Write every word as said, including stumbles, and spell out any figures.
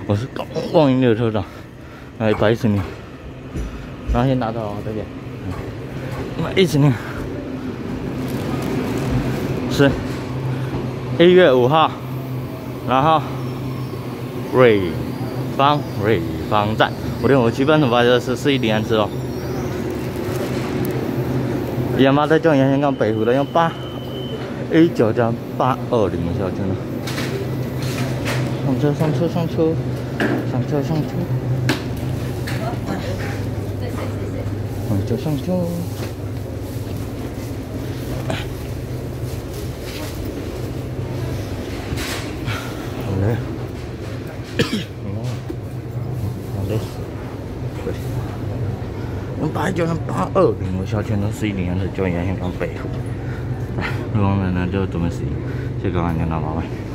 我是高望云的车长，来白死你！然后先拿到这边，白死你！是一月五号，然后瑞芳瑞芳站，我哋我基本上把这是四一零安次哦。亚马在叫人香港北湖的用八 A 九加八二零小圈了。上车上车上车上车上车，上车上车。好累。好累。对。用八九跟八二零，我小圈都四一零的叫人香港北湖。录完了呢就准备洗，谢谢各位，见到拜拜。